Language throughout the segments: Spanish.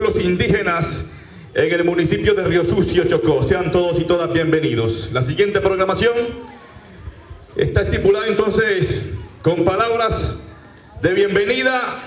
Los indígenas en el municipio de Río Sucio, Chocó. Sean todos y todas bienvenidos. La siguiente programación está estipulada entonces con palabras de bienvenida.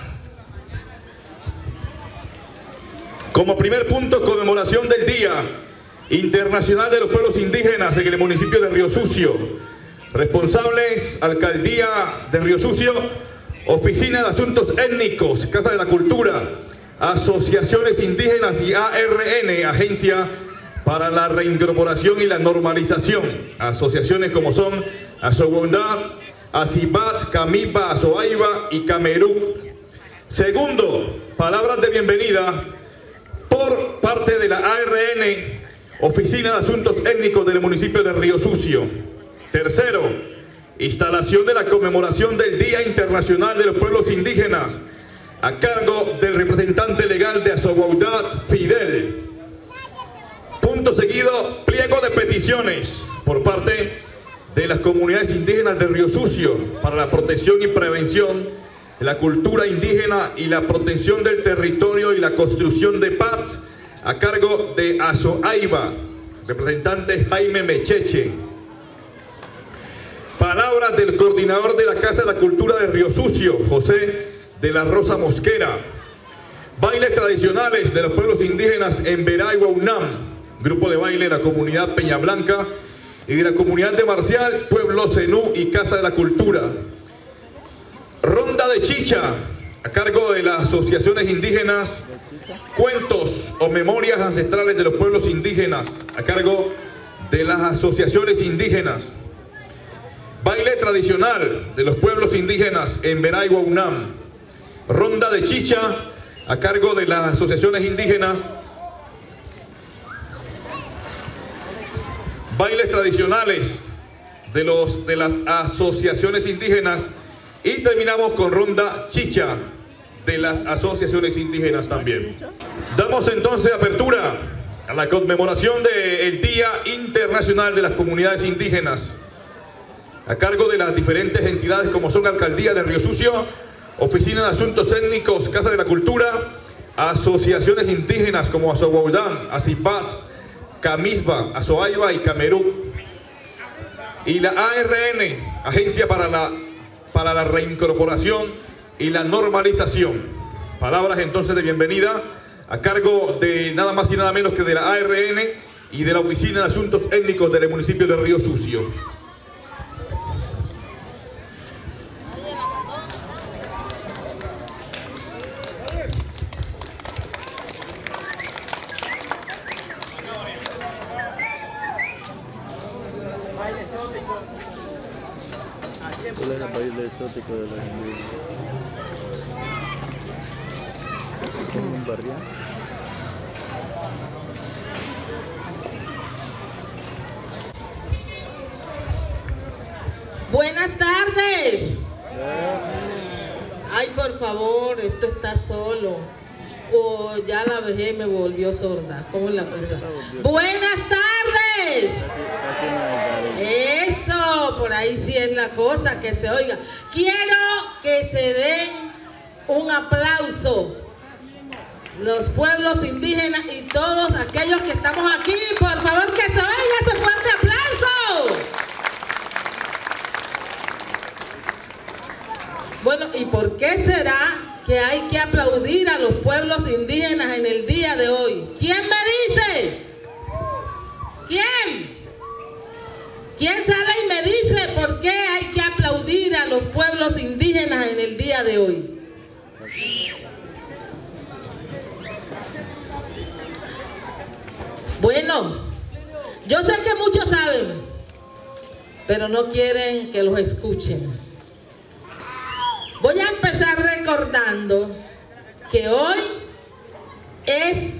Como primer punto, conmemoración del Día Internacional de los Pueblos Indígenas en el municipio de Río Sucio. Responsables, Alcaldía de Río Sucio, Oficina de Asuntos Étnicos, Casa de la Cultura, Asociaciones Indígenas y ARN, Agencia para la Reincorporación y la Normalización. Asociaciones como son Asogondá, Asibat, Camiba, Azoaiba y Camerú. Segundo, palabras de bienvenida por parte de la ARN, Oficina de Asuntos Étnicos del municipio de Río Sucio. Tercero, instalación de la conmemoración del Día Internacional de los Pueblos Indígenas a cargo del representante legal de Azoguaudad, Fidel. Punto seguido, pliego de peticiones por parte de las comunidades indígenas de Río Sucio para la protección y prevención de la cultura indígena y la protección del territorio y la construcción de paz a cargo de Azoaiba, representante Jaime Mecheche. Palabras del coordinador de la Casa de la Cultura de Río Sucio, José de la Rosa Mosquera. Bailes tradicionales de los pueblos indígenas en Verá y Guaunam, grupo de baile de la comunidad Peña Blanca y de la comunidad de Marcial, Pueblo Zenú y Casa de la Cultura. Ronda de Chicha, a cargo de las asociaciones indígenas, cuentos o memorias ancestrales de los pueblos indígenas, a cargo de las asociaciones indígenas. Baile tradicional de los pueblos indígenas en Verá y Guaunam. Ronda de Chicha, a cargo de las asociaciones indígenas. Bailes tradicionales de las asociaciones indígenas. Y terminamos con Ronda Chicha de las asociaciones indígenas también. Damos entonces apertura a la conmemoración del Día Internacional de las Comunidades Indígenas, a cargo de las diferentes entidades como son Alcaldía de Río Sucio, Oficina de Asuntos Étnicos, Casa de la Cultura, asociaciones indígenas como Azoguaudán, Asibat, Camisba, Azoaiba y Camerú, y la ARN, Agencia para la Reincorporación y la Normalización. Palabras entonces de bienvenida a cargo de nada más y nada menos que de la ARN y de la Oficina de Asuntos Étnicos del municipio de Río Sucio. ¿Cuál es el baile exótico de los indígenas? ¿Como un barrial? Buenas tardes. Ay, por favor, esto está solo. O ya la vejez me volvió sorda. ¿Cómo es la cosa? Buenas tardes. Eso, por ahí sí es la cosa, que se oiga. Quiero que se den un aplauso los pueblos indígenas y todos aquellos que estamos aquí. Por favor, que se oiga ese fuerte aplauso. Bueno, ¿y por qué será que hay que aplaudir a los pueblos indígenas en el día de hoy? ¿Quién me dice? ¿Quién? ¿Quién sale y me dice por qué hay que aplaudir a los pueblos indígenas en el día de hoy? Bueno, yo sé que muchos saben, pero no quieren que los escuchen. Voy a empezar recordando que hoy es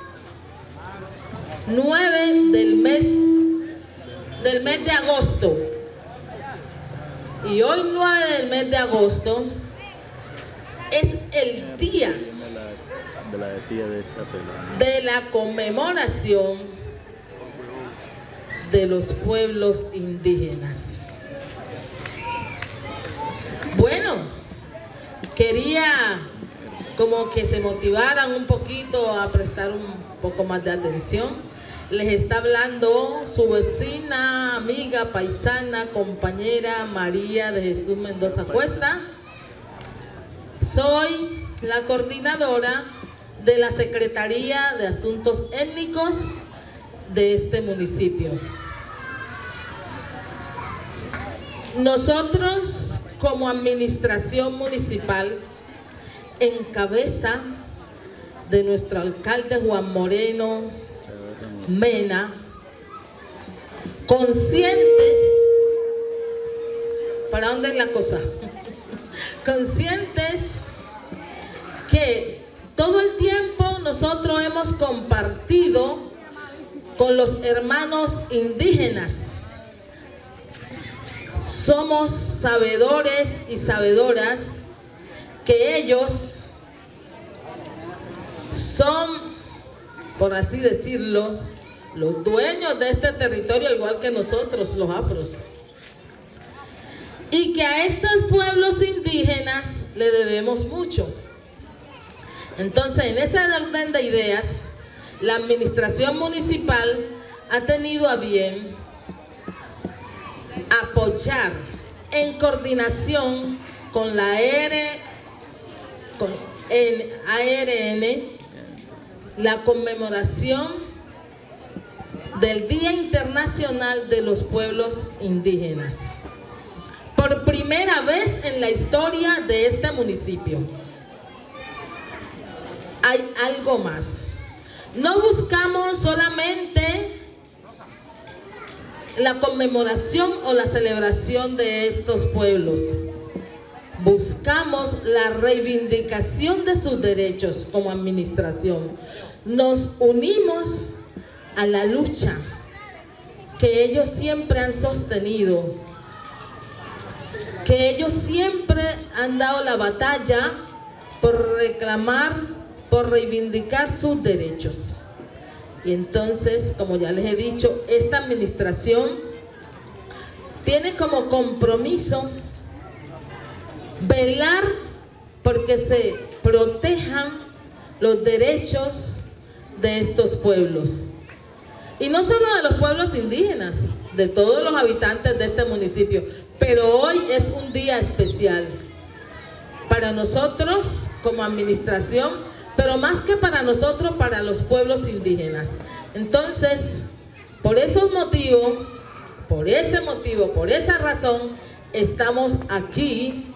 9 del mes de agosto. Y hoy 9 del mes de agosto es el día de la conmemoración de los pueblos indígenas. Bueno, quería como que se motivaran un poquito a prestar un poco más de atención. Les está hablando su vecina, amiga, paisana, compañera María de Jesús Mendoza Cuesta. Soy la coordinadora de la Secretaría de Asuntos Étnicos de este municipio. Nosotros, como administración municipal, en cabeza de nuestro alcalde Juan Moreno Mena, conscientes, ¿para dónde es la cosa? Conscientes que todo el tiempo nosotros hemos compartido con los hermanos indígenas. Somos sabedores y sabedoras que ellos son, por así decirlo, los dueños de este territorio, igual que nosotros, los afros. Y que a estos pueblos indígenas le debemos mucho. Entonces, en ese orden de ideas, la administración municipal ha tenido a bien apoyar en coordinación con la ARN la conmemoración del Día Internacional de los Pueblos Indígenas. Por primera vez en la historia de este municipio. Hay algo más. No buscamos solamente la conmemoración o la celebración de estos pueblos. Buscamos la reivindicación de sus derechos como administración. Nos unimos a la lucha que ellos siempre han sostenido, que ellos siempre han dado la batalla por reclamar, por reivindicar sus derechos. Y entonces, como ya les he dicho, esta administración tiene como compromiso velar porque se protejan los derechos de estos pueblos. Y no solo de los pueblos indígenas, de todos los habitantes de este municipio. Pero hoy es un día especial para nosotros como administración, pero más que para nosotros, para los pueblos indígenas. Entonces, por esos motivos, por esa razón, estamos aquí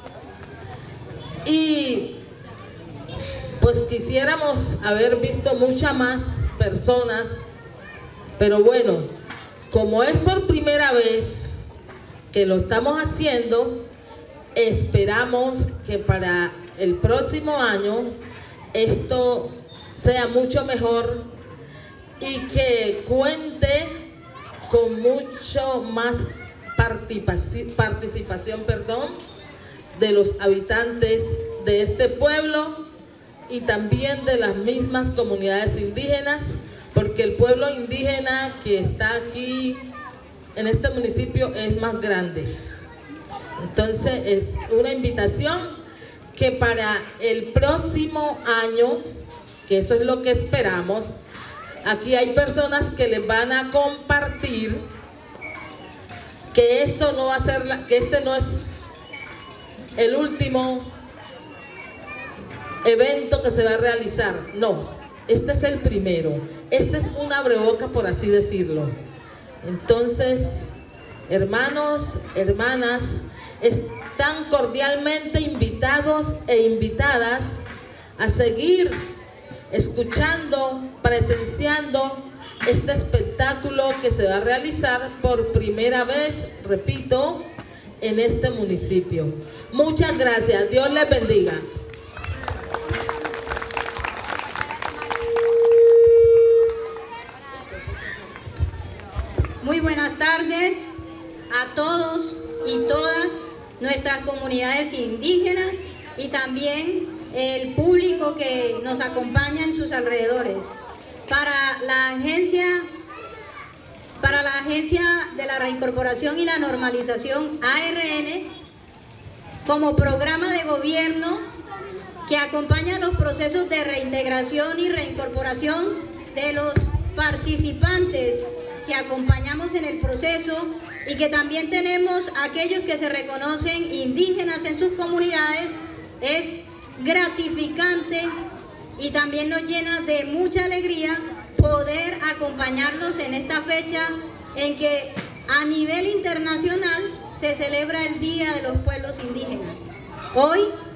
y pues quisiéramos haber visto muchas más personas, pero bueno, como es por primera vez que lo estamos haciendo, esperamos que para el próximo año esto sea mucho mejor y que cuente con mucho más participación, de los habitantes de este pueblo y también de las mismas comunidades indígenas, porque el pueblo indígena que está aquí en este municipio es más grande. Entonces es una invitación que para el próximo año, que eso es lo que esperamos, aquí hay personas que les van a compartir que esto no va a ser, que este no es el último evento que se va a realizar. No, este es el primero. Este es un abreboca, por así decirlo. Entonces, hermanos, hermanas, están cordialmente invitados e invitadas a seguir escuchando, presenciando este espectáculo que se va a realizar por primera vez, repito, en este municipio. Muchas gracias. Dios les bendiga. Muy buenas tardes a todos y todas nuestras comunidades indígenas y también el público que nos acompaña en sus alrededores. Para la Agencia de la Reincorporación y la Normalización, ARN, como programa de gobierno, que acompaña los procesos de reintegración y reincorporación de los participantes que acompañamos en el proceso, y que también tenemos aquellos que se reconocen indígenas en sus comunidades. Es gratificante y también nos llena de mucha alegría poder acompañarlos en esta fecha en que a nivel internacional se celebra el Día de los Pueblos Indígenas. Hoy,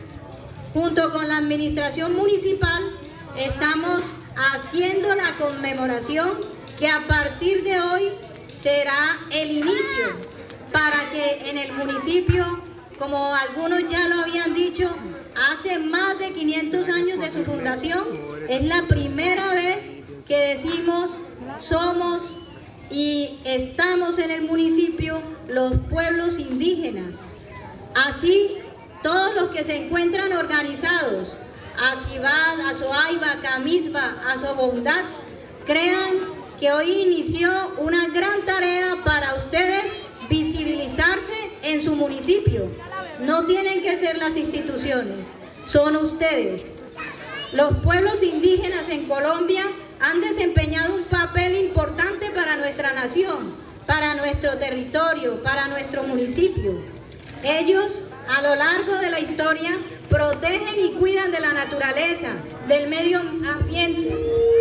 junto con la administración municipal, estamos haciendo la conmemoración que a partir de hoy será el inicio para que en el municipio, como algunos ya lo habían dicho, hace más de 500 años de su fundación, es la primera vez que decimos somos y estamos en el municipio los pueblos indígenas. Así, todos los que se encuentran organizados, Acibad, Azoaiba, Camisba, Azobondat, crean que hoy inició una gran tarea para ustedes visibilizarse en su municipio. No tienen que ser las instituciones, son ustedes. Los pueblos indígenas en Colombia han desempeñado un papel importante para nuestra nación, para nuestro territorio, para nuestro municipio. Ellos, a lo largo de la historia, protegen y cuidan de la naturaleza, del medio ambiente,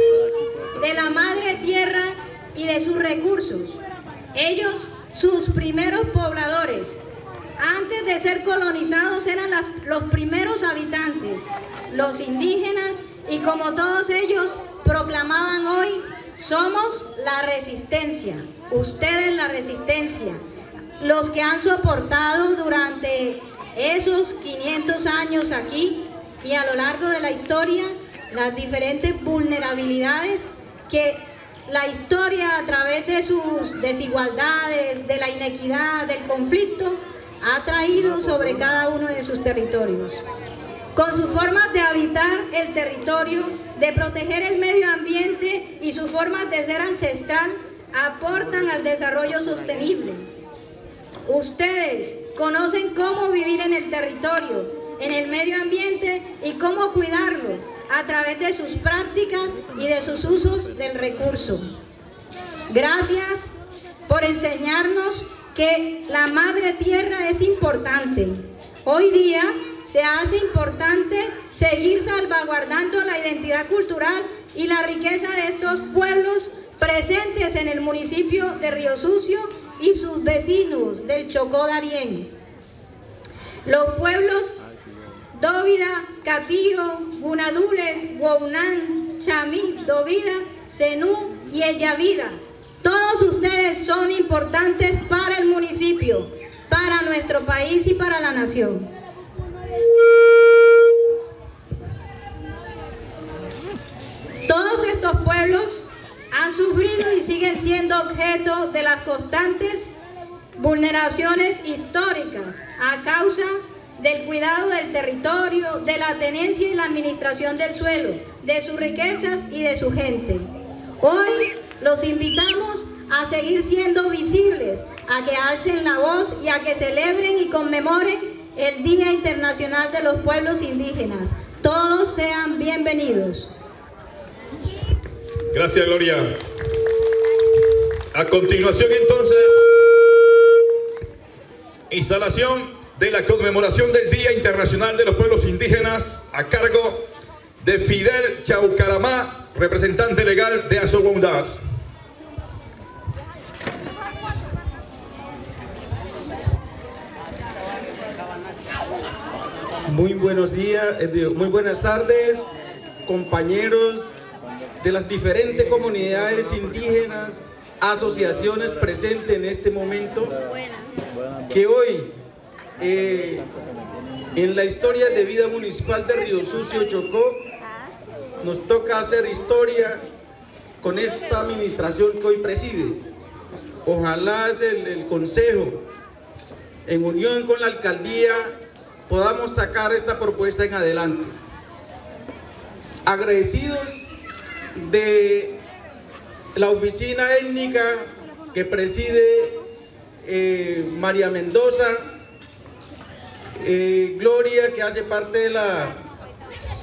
de la madre tierra y de sus recursos. Ellos, sus primeros pobladores, antes de ser colonizados, eran los primeros habitantes, los indígenas, y como todos ellos proclamaban hoy, somos la resistencia, ustedes la resistencia, los que han soportado durante esos 500 años aquí y a lo largo de la historia las diferentes vulnerabilidades que la historia, a través de sus desigualdades, de la inequidad, del conflicto, ha traído sobre cada uno de sus territorios. Con sus formas de habitar el territorio, de proteger el medio ambiente y sus formas de ser ancestral, aportan al desarrollo sostenible. Ustedes conocen cómo vivir en el territorio, en el medio ambiente y cómo cuidarlo a través de sus prácticas y de sus usos del recurso. Gracias por enseñarnos que la madre tierra es importante. Hoy día se hace importante seguir salvaguardando la identidad cultural y la riqueza de estos pueblos presentes en el municipio de Río Sucio y sus vecinos del Chocó Darién. Los pueblos Dóvida, Catío, Gunadules, Guaunán, Chamí, Dovida, Zenú y Ellavida. Todos ustedes son importantes para el municipio, para nuestro país y para la nación. Todos estos pueblos han sufrido y siguen siendo objeto de las constantes vulneraciones históricas a causa del cuidado del territorio, de la tenencia y la administración del suelo, de sus riquezas y de su gente. Hoy los invitamos a seguir siendo visibles, a que alcen la voz y a que celebren y conmemoren el Día Internacional de los Pueblos Indígenas. Todos sean bienvenidos. Gracias, Gloria. A continuación, entonces, instalación de la conmemoración del Día Internacional de los Pueblos Indígenas a cargo de Fidel Chaucaramá, representante legal de Azobondat. Muy buenos días, muy buenas tardes, compañeros de las diferentes comunidades indígenas, asociaciones presentes en este momento, que hoy en la historia de vida municipal de Río Sucio, Chocó, nos toca hacer historia con esta administración que hoy presides. Ojalá el consejo, en unión con la alcaldía, podamos sacar esta propuesta en adelante. Agradecidos de la oficina étnica que preside María Mendoza, Gloria, que hace parte de la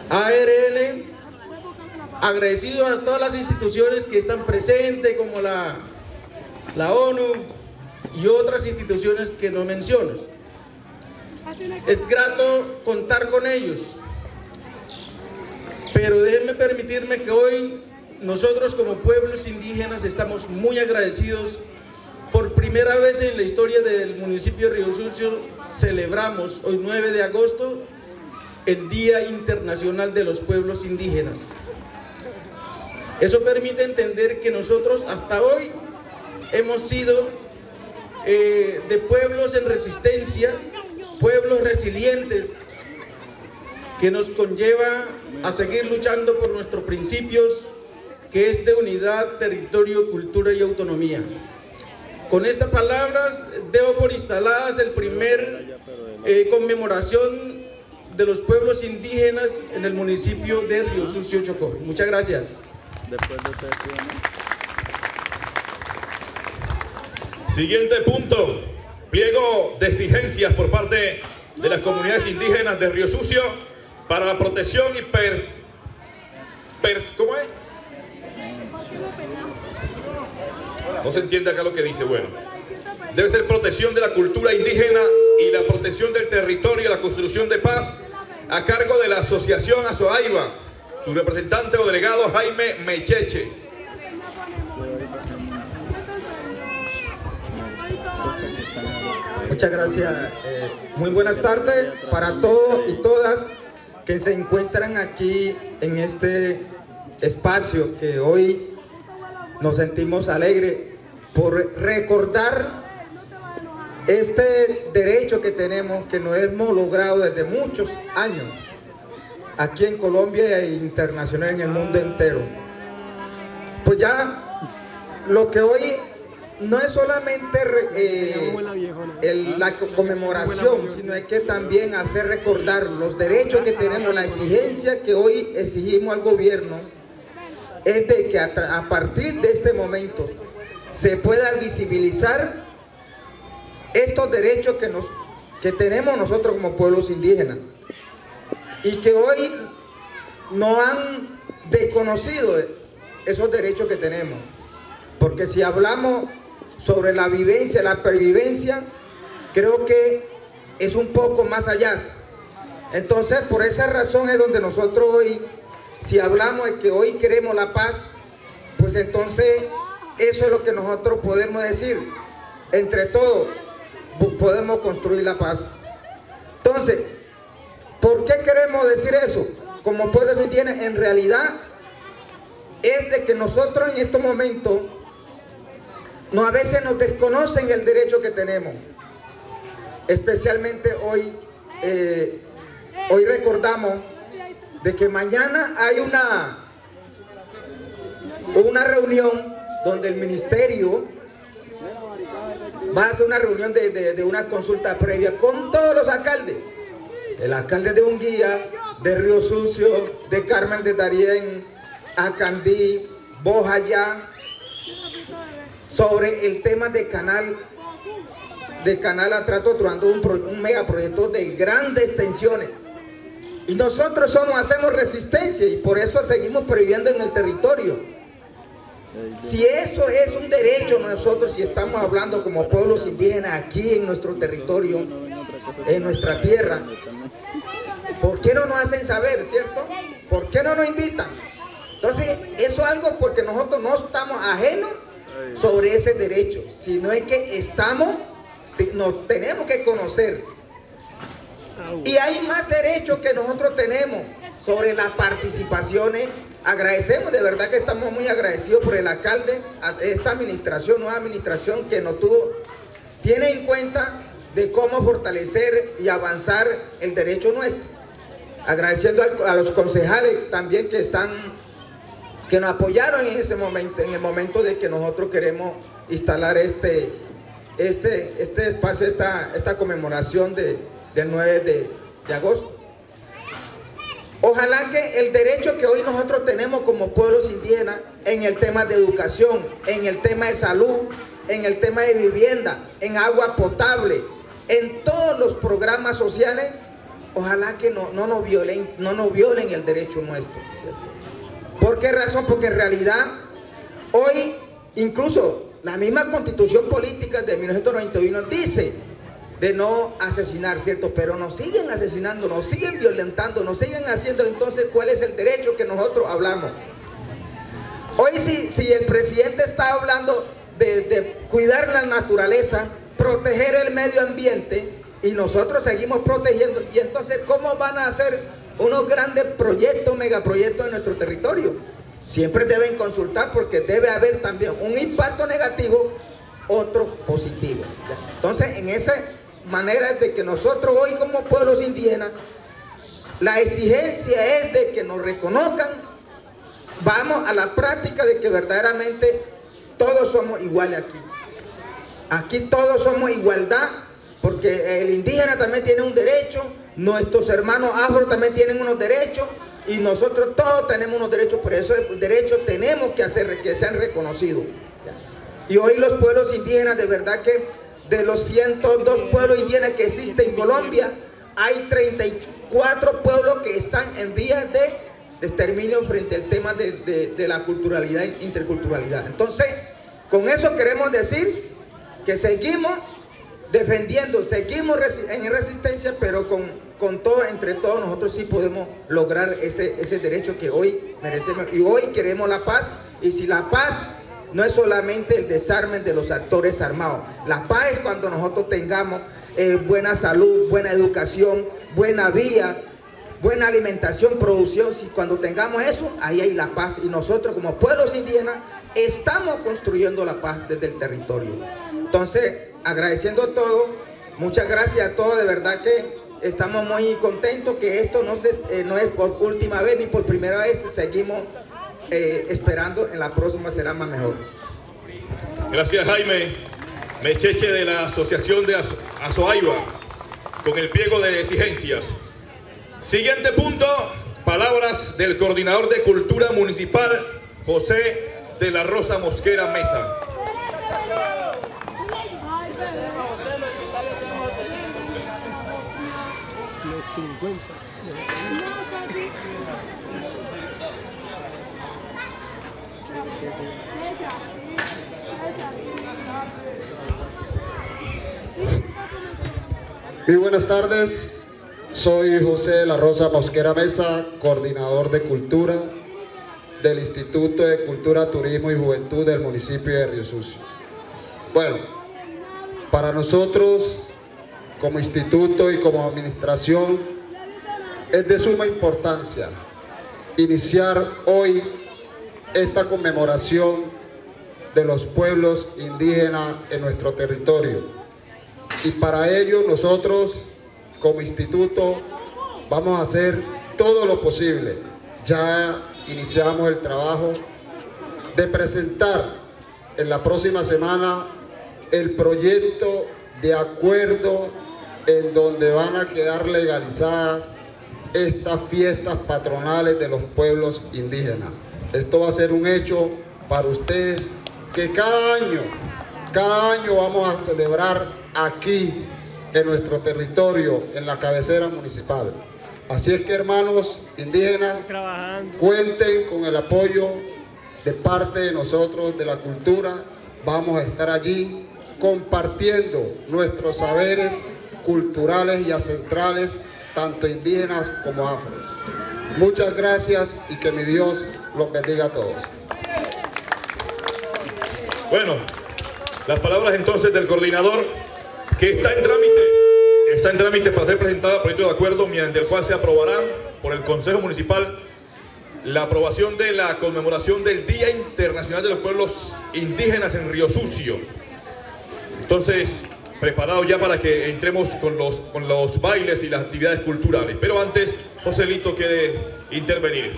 ARL, agradecido a todas las instituciones que están presentes, como la ONU y otras instituciones que no menciono. Es grato contar con ellos, pero déjenme permitirme que hoy nosotros como pueblos indígenas estamos muy agradecidos. Por primera vez en la historia del municipio de Río Sucio celebramos hoy 9 de agosto el Día Internacional de los Pueblos Indígenas. Eso permite entender que nosotros hasta hoy hemos sido de pueblos en resistencia, pueblos resilientes, que nos conlleva a seguir luchando por nuestros principios, que es de unidad, territorio, cultura y autonomía. Con estas palabras debo por instaladas el primer conmemoración de los pueblos indígenas en el municipio de Río Sucio, Chocó. Muchas gracias. Siguiente punto, pliego de exigencias por parte de las comunidades indígenas de Río Sucio para la protección y ¿cómo es? No se entiende acá lo que dice. Bueno, debe ser protección de la cultura indígena y la protección del territorio y la construcción de paz a cargo de la asociación Azoaiba, su representante o delegado Jaime Mecheche. Muchas gracias. Muy buenas tardes para todos y todas que se encuentran aquí en este espacio, que hoy nos sentimos alegres por recordar este derecho que tenemos, que nos hemos logrado desde muchos años aquí en Colombia e internacional en el mundo entero. Pues ya lo que hoy no es solamente la conmemoración, sino es que también hacer recordar los derechos que tenemos, la exigencia que hoy exigimos al gobierno, es de que a partir de este momento se pueda visibilizar estos derechos que tenemos nosotros como pueblos indígenas y que hoy no han desconocido esos derechos que tenemos, porque si hablamos sobre la vivencia, la pervivencia, creo que es un poco más allá. Entonces, por esa razón es donde nosotros hoy, si hablamos de que hoy queremos la paz, pues entonces eso es lo que nosotros podemos decir. Entre todos podemos construir la paz. Entonces, ¿por qué queremos decir eso? Como pueblos indígenas, en realidad es de que nosotros en estos momentos a veces nos desconocen el derecho que tenemos. Especialmente hoy recordamos de que mañana hay una reunión donde el ministerio va a hacer una reunión de una consulta previa con todos los alcaldes. El alcalde de Unguía, de Río Sucio, de Carmen de Darién, Acandí, Bojayá, sobre el tema de Canal Atrato Truando, un megaproyecto de grandes extensiones. Y nosotros hacemos resistencia y por eso seguimos prohibiendo en el territorio. Si eso es un derecho, nosotros si estamos hablando como pueblos indígenas aquí en nuestro territorio, en nuestra tierra, ¿por qué no nos hacen saber, cierto? ¿Por qué no nos invitan? Entonces, eso es algo porque nosotros no estamos ajenos sobre ese derecho, sino es que nos tenemos que conocer. Y hay más derechos que nosotros tenemos sobre las participaciones. Agradecemos, de verdad que estamos muy agradecidos por el alcalde, a esta administración, nueva administración que tiene en cuenta de cómo fortalecer y avanzar el derecho nuestro. Agradeciendo a los concejales también que nos apoyaron en ese momento, en el momento de que nosotros queremos instalar este espacio, esta conmemoración del 9 de agosto. Ojalá que el derecho que hoy nosotros tenemos como pueblos indígenas en el tema de educación, en el tema de salud, en el tema de vivienda, en agua potable, en todos los programas sociales, ojalá que no nos violen el derecho nuestro, ¿cierto? ¿Por qué razón? Porque en realidad hoy incluso la misma Constitución Política de 1991 dice de no asesinar, ¿cierto? Pero nos siguen asesinando, nos siguen violentando, nos siguen haciendo. Entonces, ¿cuál es el derecho que nosotros hablamos? Hoy si el presidente está hablando de cuidar la naturaleza, proteger el medio ambiente, y nosotros seguimos protegiendo, y entonces ¿cómo van a hacer unos grandes proyectos, megaproyectos en nuestro territorio? Siempre deben consultar, porque debe haber también un impacto negativo, otro positivo, ¿ya? Entonces, en esa manera es de que nosotros hoy como pueblos indígenas, la exigencia es de que nos reconozcan, vamos a la práctica de que verdaderamente todos somos iguales aquí. Aquí todos somos igualdad, porque el indígena también tiene un derecho, nuestros hermanos afro también tienen unos derechos, y nosotros todos tenemos unos derechos. Por eso esos derechos tenemos que hacer que sean reconocidos. Y hoy los pueblos indígenas, de verdad que de los 102 pueblos indígenas que existen en Colombia, hay 34 pueblos que están en vías de exterminio frente al tema de la culturalidad e interculturalidad. Entonces, con eso queremos decir que seguimos defendiendo, seguimos en resistencia, pero con todo, entre todos nosotros sí podemos lograr ese derecho que hoy merecemos. Y hoy queremos la paz, y si la paz no es solamente el desarme de los actores armados, la paz es cuando nosotros tengamos buena salud, buena educación, buena vía, buena alimentación, producción. Si cuando tengamos eso, ahí hay la paz, y nosotros como pueblos indígenas estamos construyendo la paz desde el territorio. Entonces, agradeciendo todo, muchas gracias a todos, de verdad que estamos muy contentos, que esto no es por última vez ni por primera vez, seguimos esperando, en la próxima será más mejor. Gracias, Jaime Mecheche, de la Asociación de Azoaiba, con el pliego de exigencias. Siguiente punto, palabras del coordinador de Cultura Municipal, José de la Rosa Mosquera Mesa. Muy buenas tardes, soy José de la Rosa Mosquera Mesa, coordinador de Cultura del Instituto de Cultura, Turismo y Juventud del municipio de Río Sucio. Bueno, para nosotros como instituto y como administración es de suma importancia iniciar hoy esta conmemoración de los pueblos indígenas en nuestro territorio. Y para ello nosotros como instituto vamos a hacer todo lo posible. Ya iniciamos el trabajo de presentar en la próxima semana el proyecto de acuerdo en donde van a quedar legalizadas estas fiestas patronales de los pueblos indígenas. Esto va a ser un hecho para ustedes que cada año vamos a celebrar aquí en nuestro territorio, en la cabecera municipal. Así es que, hermanos indígenas, cuenten con el apoyo de parte de nosotros, de la cultura. Vamos a estar allí compartiendo nuestros saberes culturales y ancestrales, tanto indígenas como afro. Muchas gracias y que mi Dios los bendiga a todos. Bueno, las palabras entonces del coordinador, que está en trámite para ser presentado el proyecto de acuerdo mediante el cual se aprobará por el Consejo Municipal la aprobación de la conmemoración del Día Internacional de los Pueblos Indígenas en Río Sucio. Entonces, preparado ya para que entremos con los bailes y las actividades culturales. Pero antes, Joselito quiere intervenir.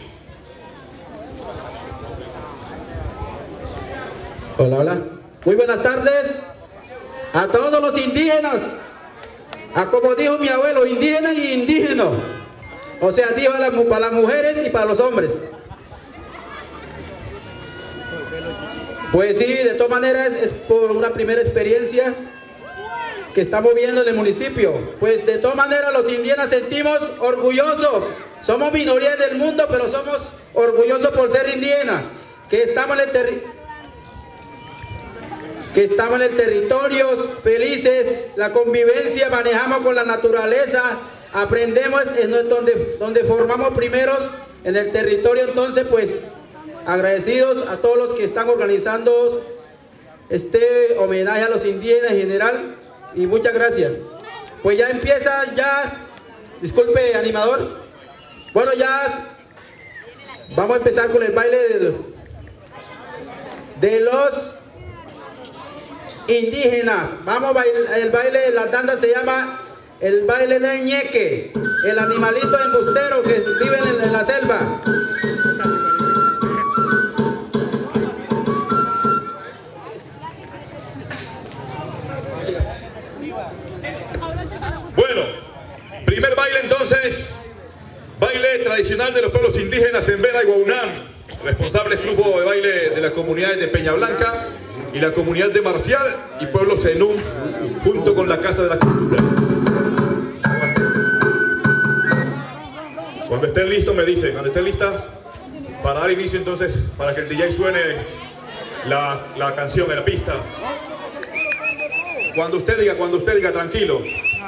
Hola, hola. Muy buenas tardes a todos los indígenas. Como dijo mi abuelo, indígenas y indígenas. O sea, dijo para las mujeres y para los hombres. Pues sí, de todas maneras es por una primera experiencia que estamos viendo en el municipio. Pues de todas maneras los indígenas sentimos orgullosos. Somos minorías del mundo, pero somos orgullosos por ser indígenas, que estamos en el territorio felices, la convivencia, manejamos con la naturaleza, aprendemos, es donde formamos primeros en el territorio. Entonces pues agradecidos a todos los que están organizando este homenaje a los indígenas en general, y muchas gracias. Pues ya empieza, disculpe animador, bueno, ya vamos a empezar con el baile de los indígenas. Vamos a bailar, el baile de la danza se llama el baile del ñeque, el animalito embustero que vive en la selva. Bueno, primer baile entonces, baile tradicional de los pueblos indígenas en Vera y Guaunán, responsables grupo de baile de las comunidades de Peña Blanca y la comunidad de Marcial y Pueblo Zenú, junto con la Casa de la Cultura. Cuando estén listos me dicen, cuando estén listas, para dar inicio entonces, para que el DJ suene la canción en la pista. Cuando usted diga, tranquilo.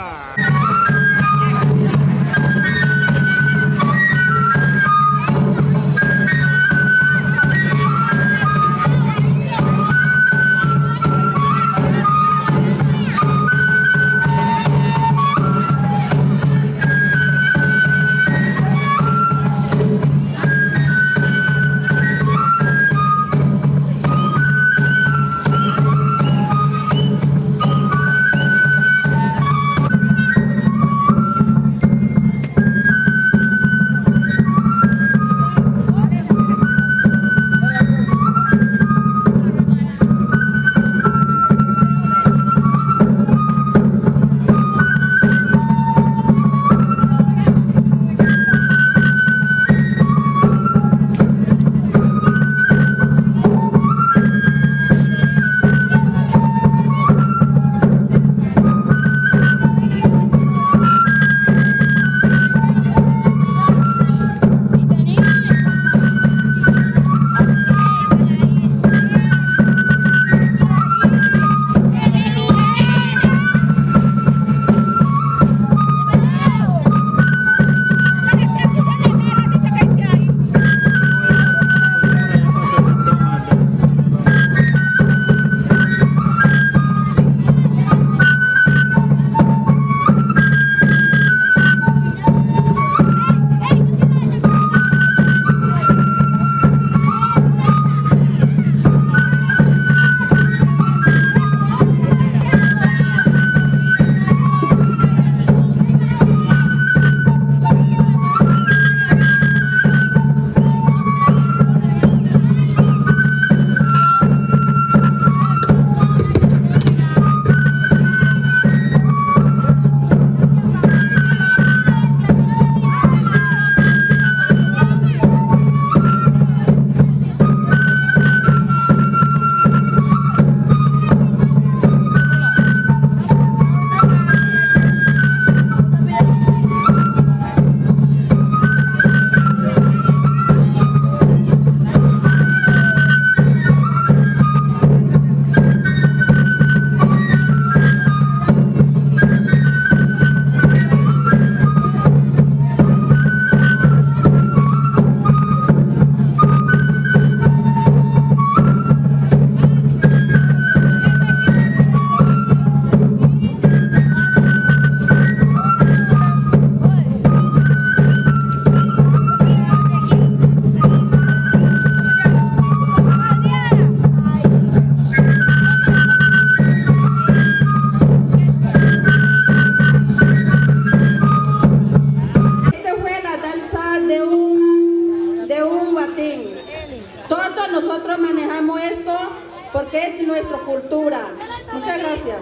porque es nuestra cultura. Muchas gracias.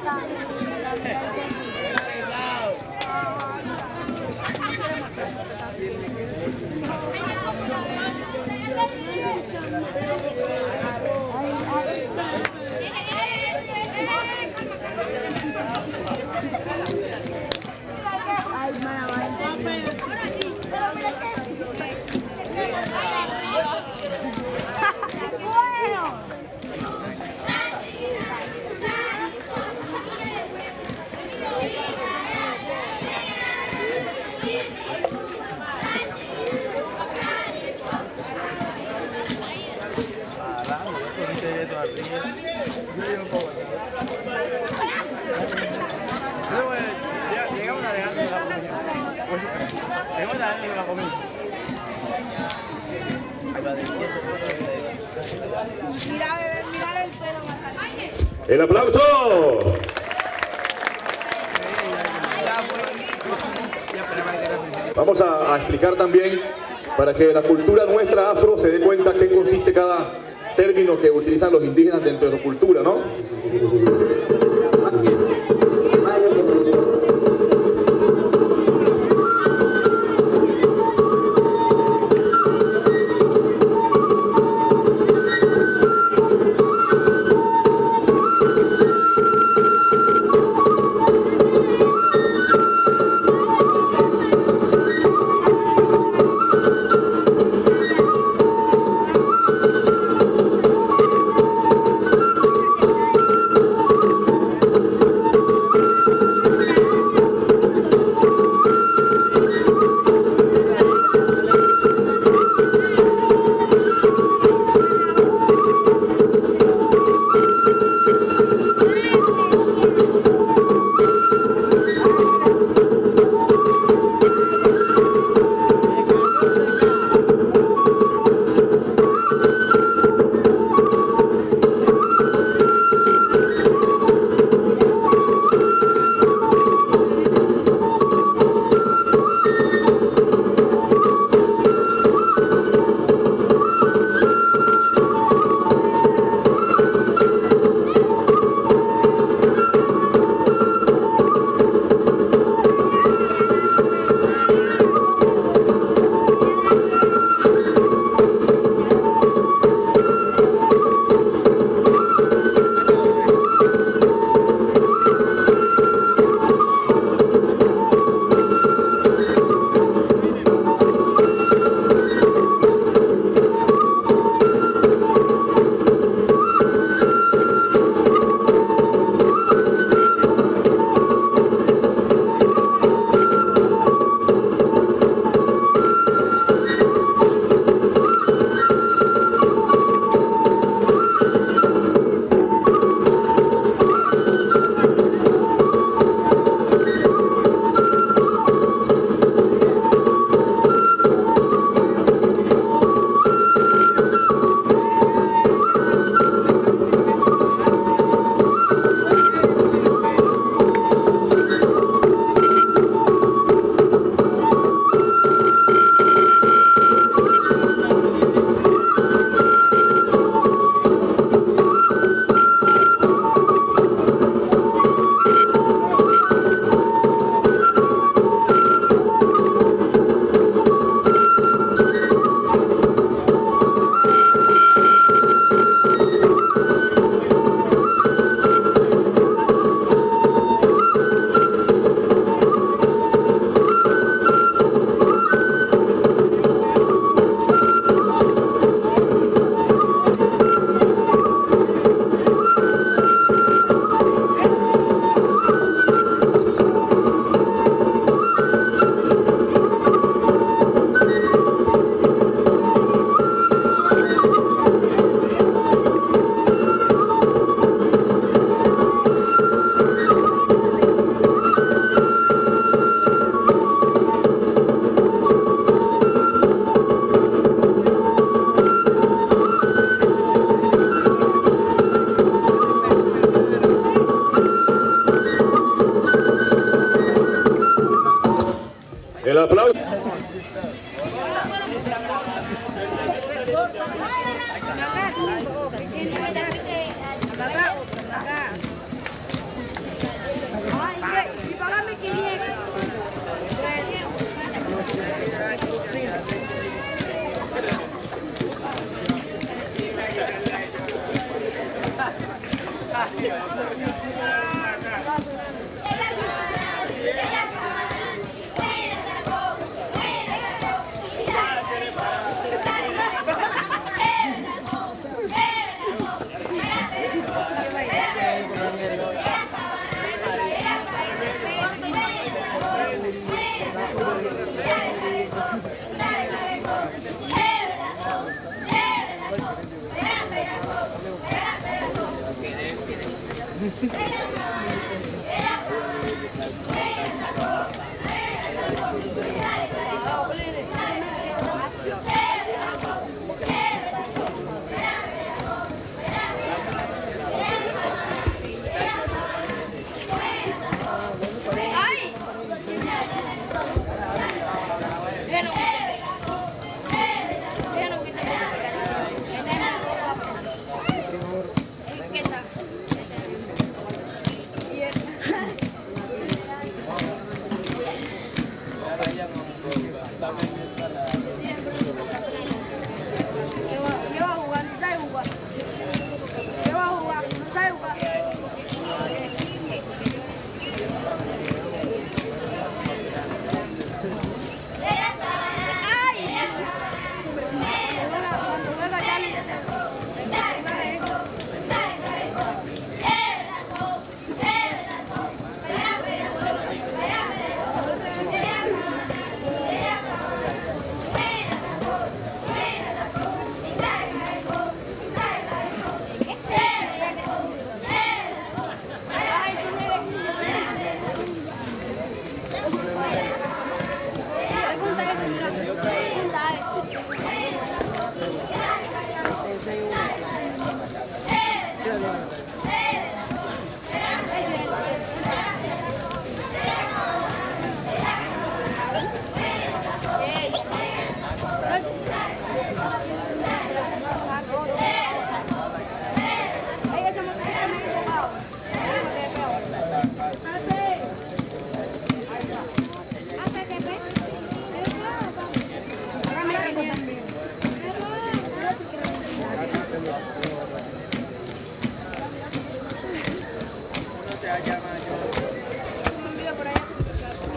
El aplauso. Vamos a explicar también, para que la cultura nuestra afro se dé cuenta qué consiste cada término que utilizan los indígenas dentro de su cultura, ¿no?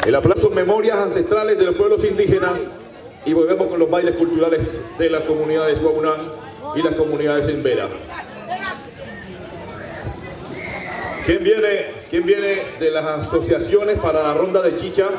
El aplauso Memorias Ancestrales de los Pueblos Indígenas y volvemos con los bailes culturales de las comunidades Guaunán y las comunidades en Vera. ¿Quién viene de las asociaciones para la ronda de chicha?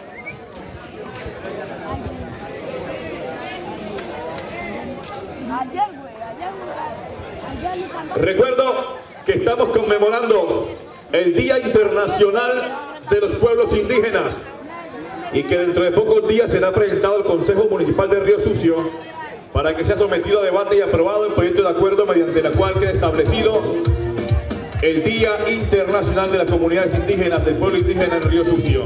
Recuerdo que estamos conmemorando el Día Internacional de los Pueblos Indígenas y que dentro de pocos días será presentado al Consejo Municipal de Río Sucio para que sea sometido a debate y aprobado el proyecto de acuerdo mediante la cual queda establecido el Día Internacional de las Comunidades Indígenas del Pueblo Indígena en Río Sucio.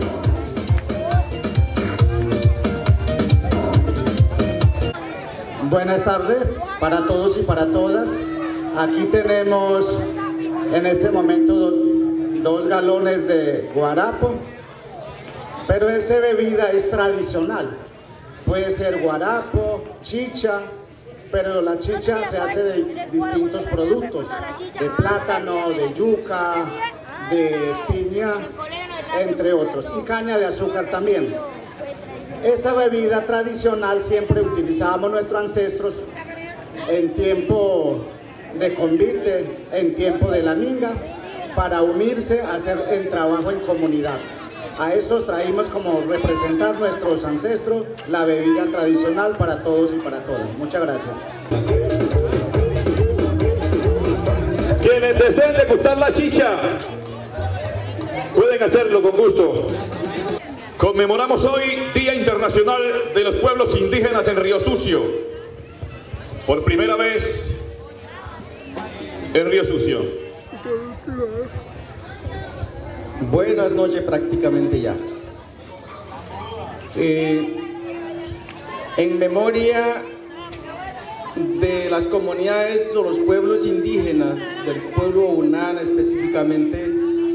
Buenas tardes para todos y para todas. Aquí tenemos en este momento dos galones de guarapo, pero esa bebida es tradicional. Puede ser guarapo, chicha, pero la chicha se hace de distintos productos, de plátano, de yuca, de piña, entre otros, y caña de azúcar también. Esa bebida tradicional siempre utilizábamos nuestros ancestros en tiempo de convite, en tiempo de la minga, para unirse a hacer el trabajo en comunidad. A esos traímos como representar nuestros ancestros la bebida tradicional para todos y para todas. Muchas gracias. Quienes deseen degustar la chicha pueden hacerlo con gusto. Conmemoramos hoy Día Internacional de los Pueblos Indígenas en Río Sucio. Por primera vez en Río Sucio. Buenas noches prácticamente ya. En memoria de las comunidades o los pueblos indígenas, del pueblo Guaunán específicamente,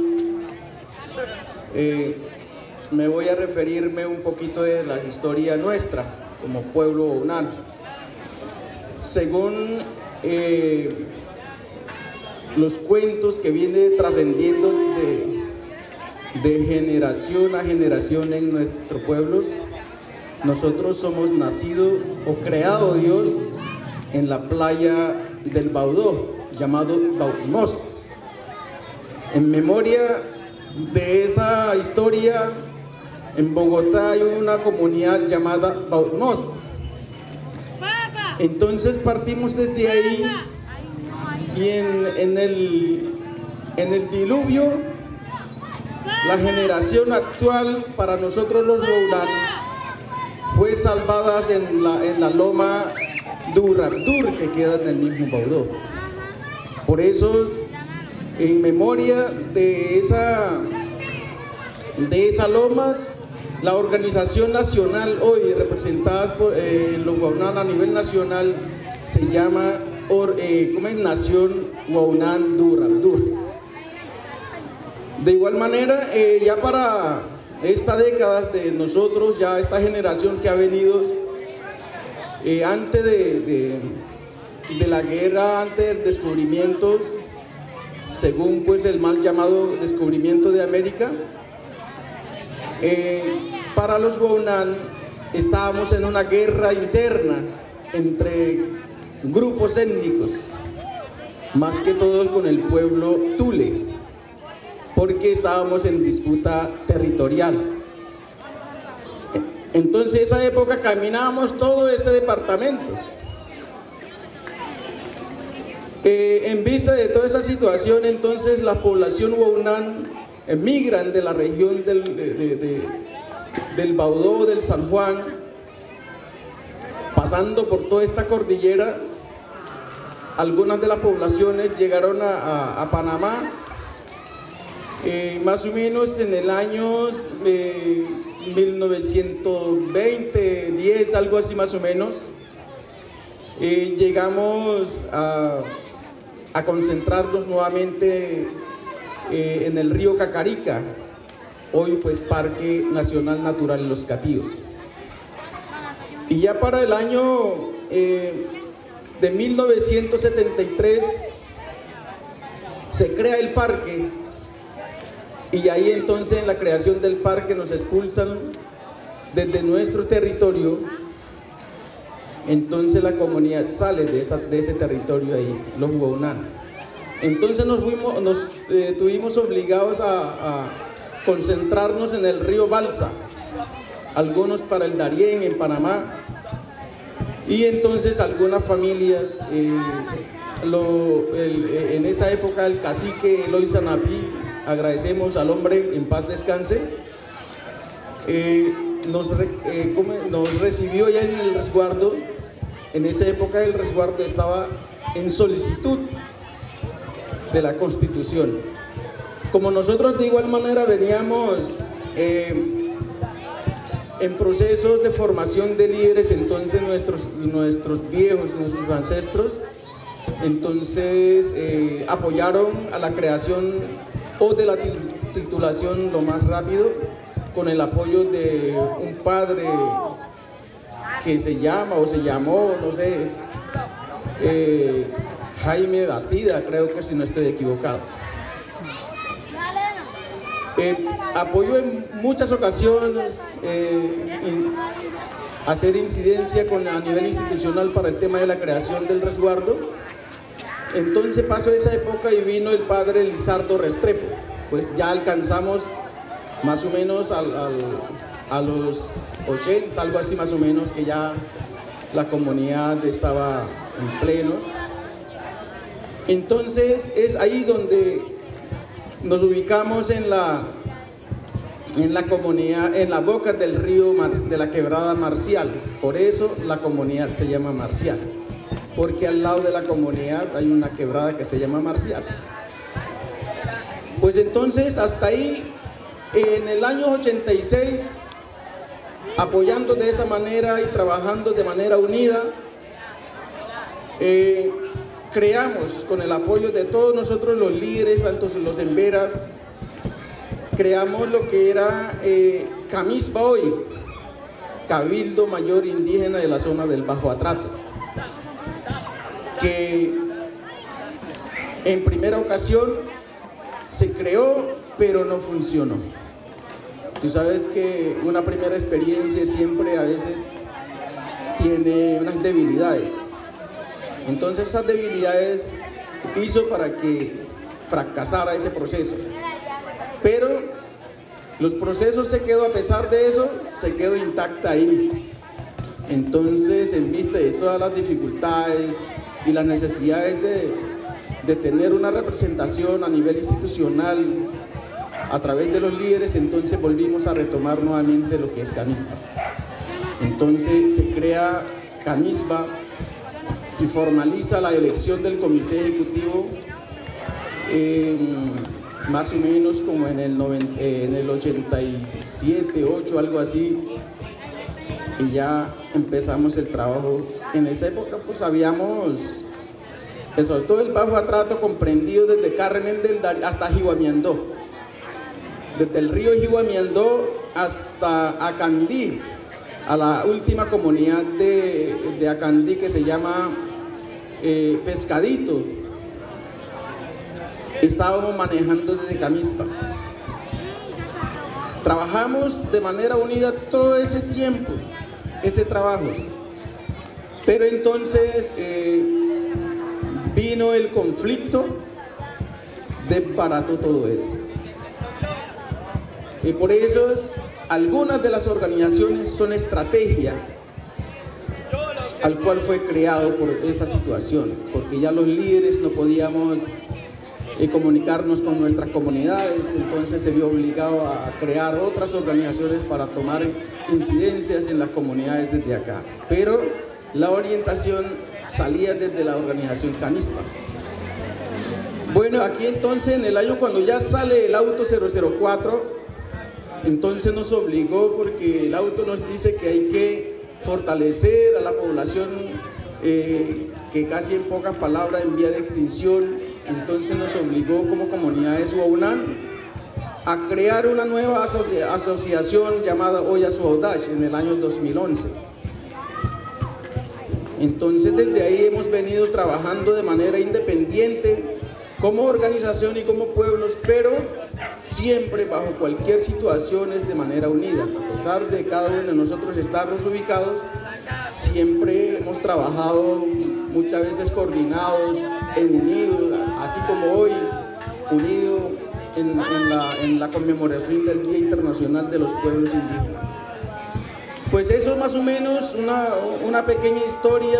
me voy a referirme un poquito de la historia nuestra como pueblo Guaunán. Según los cuentos que viene trascendiendo de generación a generación en nuestros pueblos, nosotros somos nacido o creado Dios en la playa del Baudó, llamado Bautmós. En memoria de esa historia, en Bogotá hay una comunidad llamada Bautmós. Entonces partimos desde ahí y en el diluvio, la generación actual para nosotros los Guaunán fue salvada en la loma Durabdur, que queda en el mismo Baudó. Por eso, en memoria de esa lomas, la organización nacional hoy representada en los Guaunán a nivel nacional se llama Nación Guaunán Durabdur. De igual manera, ya para esta década de nosotros, ya esta generación que ha venido antes de la guerra, antes del descubrimiento, según pues el mal llamado descubrimiento de América, para los Guaunán estábamos en una guerra interna entre grupos étnicos, más que todo con el pueblo Tule, porque estábamos en disputa territorial. Entonces, en esa época caminábamos todo este departamento. En vista de toda esa situación, entonces la población Guaunán emigran de la región del Baudó, del San Juan, pasando por toda esta cordillera. Algunas de las poblaciones llegaron a Panamá, más o menos en el año 1920, 10, algo así más o menos. Llegamos a concentrarnos nuevamente en el río Cacarica, hoy pues Parque Nacional Natural Los Catíos. Y ya para el año de 1973 se crea el parque y ahí entonces en la creación del parque nos expulsan desde nuestro territorio. Entonces la comunidad sale de ese territorio ahí, los huaunanos. Entonces tuvimos obligados a concentrarnos en el río Balsa, algunos para el Darién en Panamá, y entonces algunas familias, en esa época el cacique Eloy Sanapí, agradecemos al hombre, en paz descanse, nos recibió ya en el resguardo. En esa época el resguardo estaba en solicitud de la Constitución. Como nosotros de igual manera veníamos en procesos de formación de líderes, entonces nuestros viejos, nuestros ancestros, entonces apoyaron a la creación o de la titulación lo más rápido, con el apoyo de un padre que se llama o se llamó, no sé, Jaime Bastida, creo que si no estoy equivocado. Apoyó en muchas ocasiones hacer incidencia a nivel institucional para el tema de la creación del resguardo. Entonces pasó esa época y vino el padre Lizardo Restrepo, pues ya alcanzamos más o menos a los 80, algo así más o menos, que ya la comunidad estaba en plenos. Entonces es ahí donde nos ubicamos en la comunidad, en la boca del río de la quebrada Marcial. Por eso la comunidad se llama Marcial, porque al lado de la comunidad hay una quebrada que se llama Marcial. Pues entonces hasta ahí, en el año 86, apoyando de esa manera y trabajando de manera unida, creamos, con el apoyo de todos nosotros los líderes, tanto los emberas, creamos lo que era Camispa hoy, Cabildo Mayor Indígena de la zona del Bajo Atrato, que en primera ocasión se creó, pero no funcionó. Tú sabes que una primera experiencia siempre a veces tiene unas debilidades. Entonces esas debilidades hizo para que fracasara ese proceso. Pero los procesos se quedó, a pesar de eso, se quedó intacta ahí. Entonces, en vista de todas las dificultades y las necesidades de tener una representación a nivel institucional a través de los líderes, entonces volvimos a retomar nuevamente lo que es Camispa. Entonces se crea Camispa y formaliza la elección del comité ejecutivo más o menos como en el 87, 8, algo así, y ya empezamos el trabajo. En esa época pues habíamos todo el Bajo Atrato comprendido desde Carmen del Darién hasta Jiguamiandó, desde el río Jiguamiandó hasta Acandí, a la última comunidad de Acandí que se llama Pescadito. Estábamos manejando desde Camispa. Trabajamos de manera unida todo ese tiempo, ese trabajo. Pero entonces vino el conflicto, desbarató todo eso. Y por eso algunas de las organizaciones son estrategia al cual fue creado por esa situación, porque ya los líderes no podíamos comunicarnos con nuestras comunidades, entonces se vio obligado a crear otras organizaciones para tomar incidencias en las comunidades desde acá. Pero la orientación salía desde la organización Camispa. Bueno, aquí entonces en el año cuando ya sale el auto 004, entonces nos obligó, porque el auto nos dice que hay que fortalecer a la población que casi en pocas palabras en vía de extinción. Entonces nos obligó como comunidades Huaunan a crear una nueva asociación llamada Oya Suaudash en el año 2011. Entonces desde ahí hemos venido trabajando de manera independiente como organización y como pueblos, pero siempre bajo cualquier situación es de manera unida. A pesar de cada uno de nosotros estarnos ubicados, siempre hemos trabajado muchas veces coordinados, unidos, así como hoy, unidos en la conmemoración del Día Internacional de los Pueblos Indígenas. Pues eso es más o menos una pequeña historia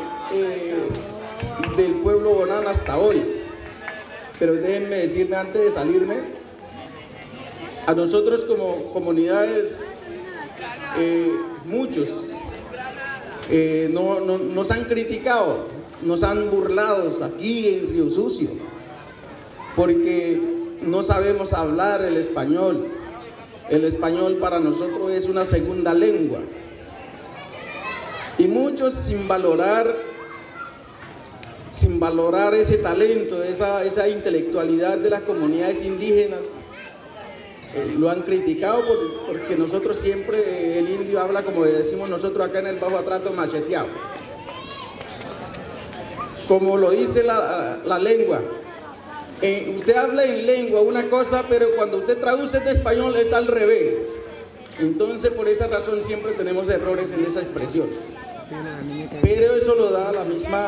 del pueblo Bonán hasta hoy. Pero déjenme decirme antes de salirme, a nosotros como comunidades, muchos nos han criticado, nos han burlado aquí en Río Sucio, porque no sabemos hablar el español. El español para nosotros es una segunda lengua. Y muchos sin valorar ese talento, esa intelectualidad de las comunidades indígenas, lo han criticado porque nosotros siempre, el indio habla como decimos nosotros acá en el Bajo Atrato, macheteado. Como lo dice la lengua. Usted habla en lengua una cosa, pero cuando usted traduce de español es al revés. Entonces por esa razón siempre tenemos errores en esas expresiones. Pero eso lo da la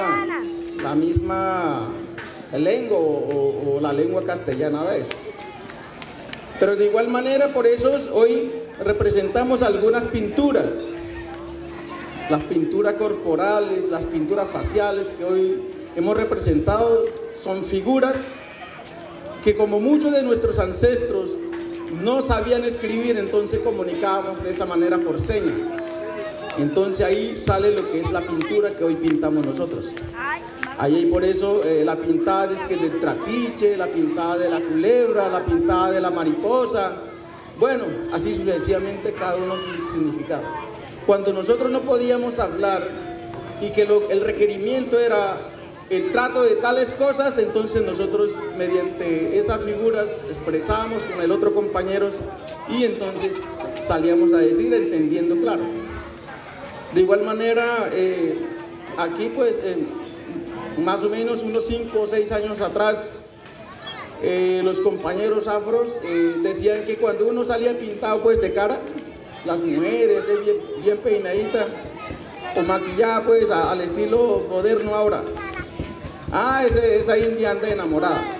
misma lengua o la lengua castellana de eso. Pero de igual manera, por eso hoy representamos algunas pinturas, las pinturas corporales, las pinturas faciales que hoy hemos representado, son figuras que como muchos de nuestros ancestros no sabían escribir, entonces comunicábamos de esa manera por señas. Entonces ahí sale lo que es la pintura que hoy pintamos nosotros. Ahí por eso la pintada es que del trapiche, la pintada de la culebra, la pintada de la mariposa, bueno, así sucesivamente cada uno su significado. Cuando nosotros no podíamos hablar y que el requerimiento era el trato de tales cosas, entonces nosotros mediante esas figuras expresábamos con el otro compañeros y entonces salíamos a decir entendiendo claro. De igual manera, aquí pues más o menos unos 5 o 6 años atrás, los compañeros afros decían que cuando uno salía pintado pues de cara, las mujeres bien peinaditas o maquillada pues al estilo moderno ahora. Esa india anda enamorada.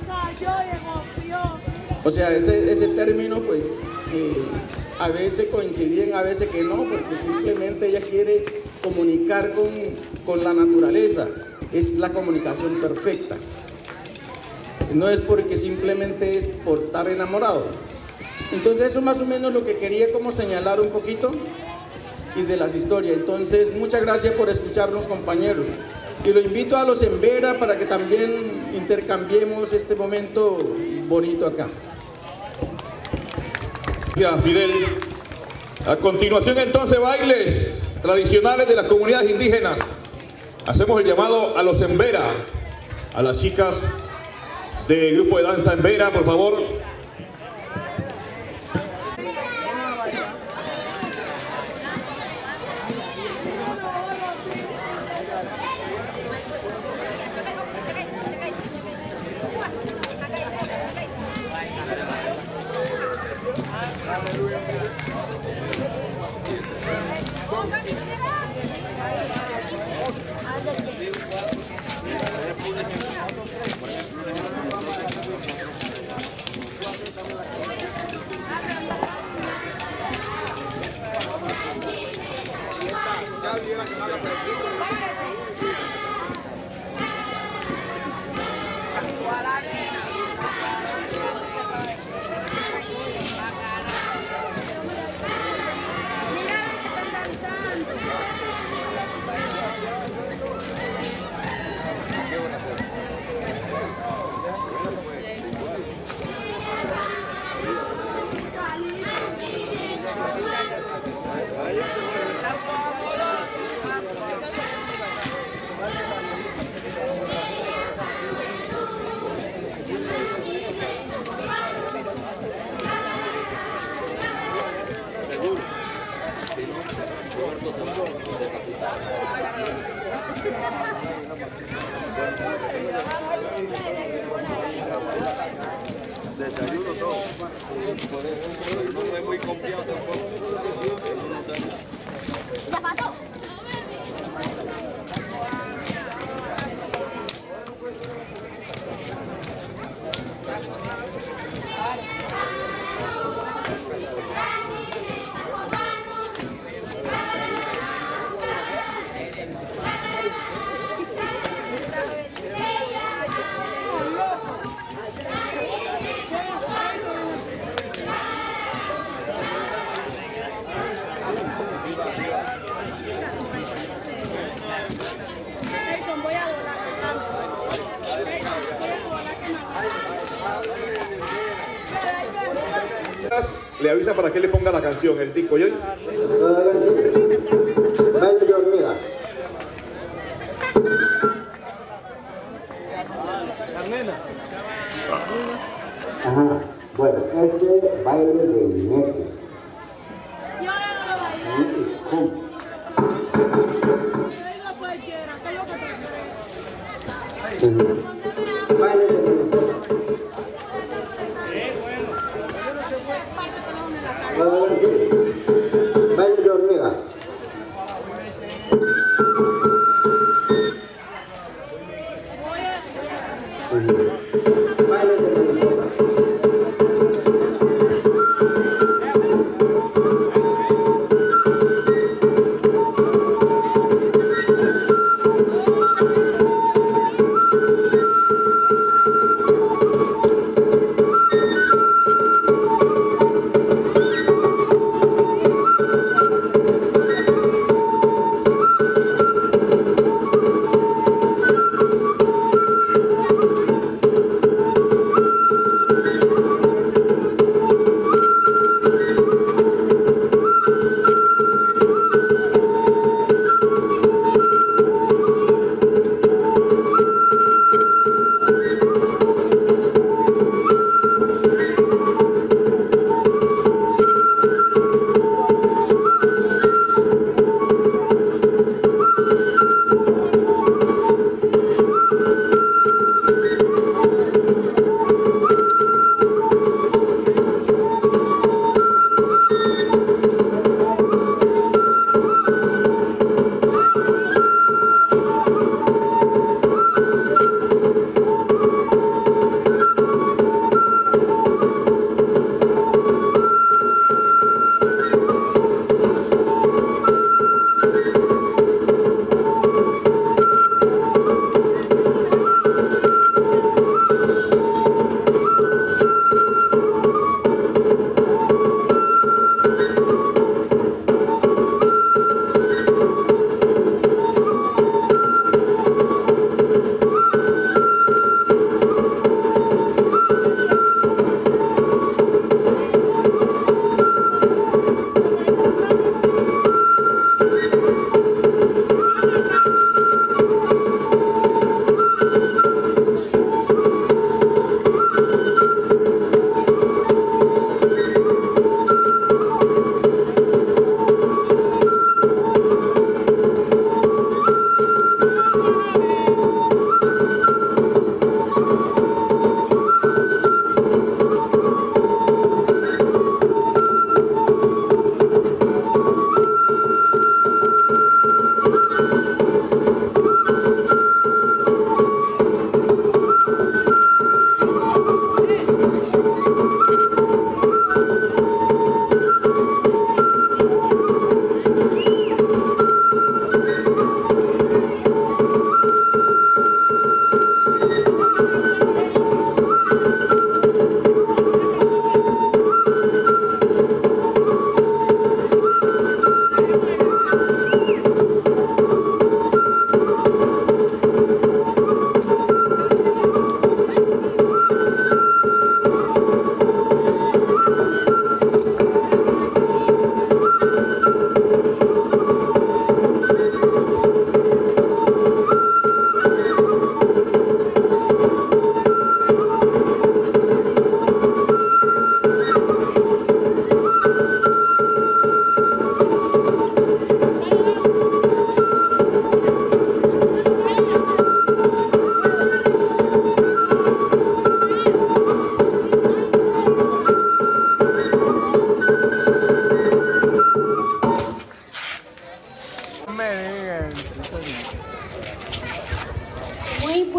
O sea, ese término pues a veces coincidían, a veces que no, porque simplemente ella quiere comunicar con la naturaleza. Es la comunicación perfecta. No es porque simplemente es por estar enamorado. Entonces eso es más o menos lo que quería como señalar un poquito y de las historias. Entonces muchas gracias por escucharnos, compañeros. Y lo invito a los Embera para que también intercambiemos este momento bonito acá. Gracias, Fidel. A continuación entonces bailes tradicionales de las comunidades indígenas. Hacemos el llamado a los Embera, a las chicas del grupo de danza Embera, por favor. Desayuno todo. No estoy muy confiado tampoco. Ya pasó. Le avisa para que le ponga la canción, el disco. Baile de hormiga. Ajá. Bueno, este baile de jinete. Baile de jinete. Baile de hormiga. Baile de mariposa.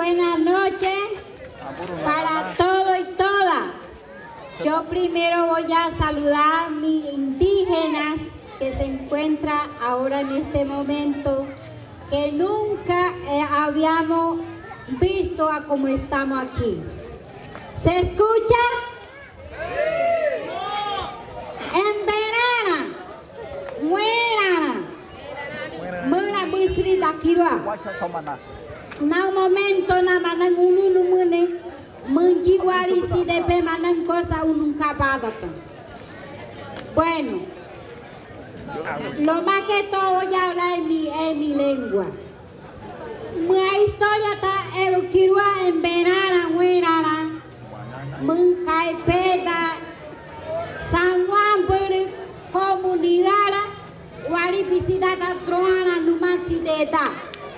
Buenas noches para todo y todas. Yo primero voy a saludar a mis indígenas que se encuentran ahora en este momento, que nunca habíamos visto a cómo estamos aquí. ¿Se escucha? En verano, muerana, mera bisrita kirua. Na momento na manang unu mune, menjiwari si depe manang cosa nunca pasa. Bueno, lo más que todo voy a hablar en mi lengua. Mi historia está en kirua en verano, muerana, mencaipeda. San Juan por comunidad wali visita troana numasideta.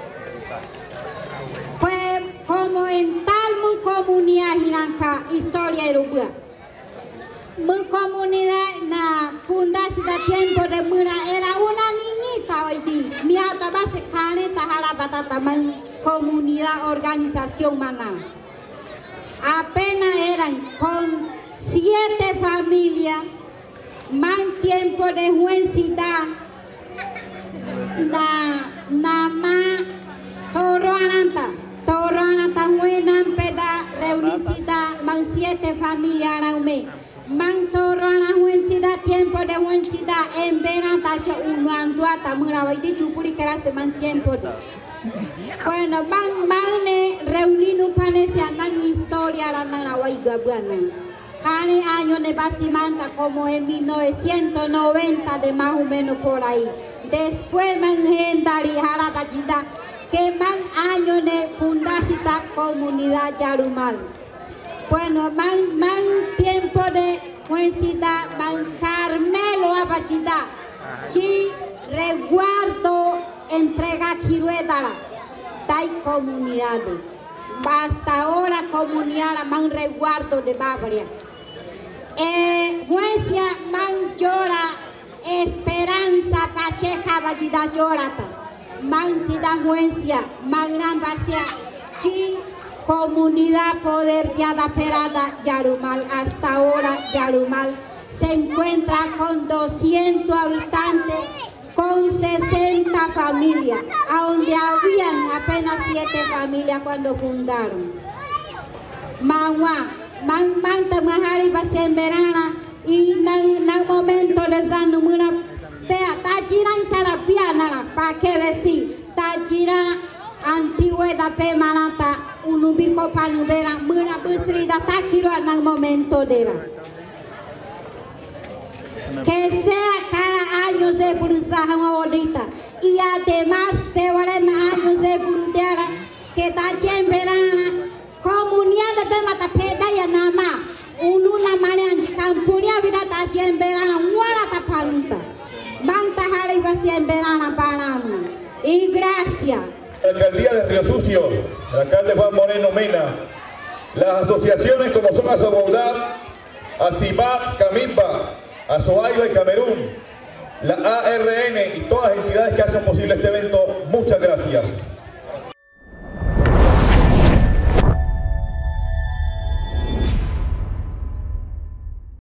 Pues como en tal comunidad giranca historia europea. Mi comunidad na fundada tiempo de mura era una niñita hoy día. Mi auto base caneta jala batata man comunidad organización maná. Apenas eran con 7 familias, más tiempo de juvencidad, más Toroananta, buena peda, reunicida, más 7 familias a un mes. Man Toroana juvencidad, tiempo de juvencidad, en verano, uno anduata, mura, voy de chupuri que era se man tiempo de. Bueno, van reunido para ese andan historia la nana waiga buena. Cada año de Basimanta como en 1990 de más o menos por ahí. Después man gendari Jalapachita que man año de fundar esta comunidad Yarumal. Bueno, man tiempo de juvencidad, man Carmelo Apachita, que resguardo entrega Kiruetara, hay comunidades. Hasta ahora comunidad la man resguardo de Bavaria. Juecia man llora, esperanza pacheca bachida llorata. Man sida juecia, man gran vacia, que comunidad poder ya da perada Yarumal. Hasta ahora Yarumal se encuentra con 200 habitantes, con 60 familias, a donde habían apenas 7 familias cuando fundaron. Man tamahari base en verano y en momento les dan una vea, tajira intarapiana, ¿para qué decir? Tajira antigüedad pe manata, unubico panubera, mura busrida takiro en el momento de la. Que sea cada año se bruzaja ahorita y además te valemos años de brudera que está en verano comunidad de bemata peda y nama una manera de campuria vida está en verano muera tapalunta manta jale va en verano para y gracias. La alcaldía de Río Sucio, el alcalde Juan Moreno Mena, las asociaciones como son Asobaudat, Asibat, Camimba, Azoaiba y Camerún, la ARN y todas las entidades que hacen posible este evento, muchas gracias.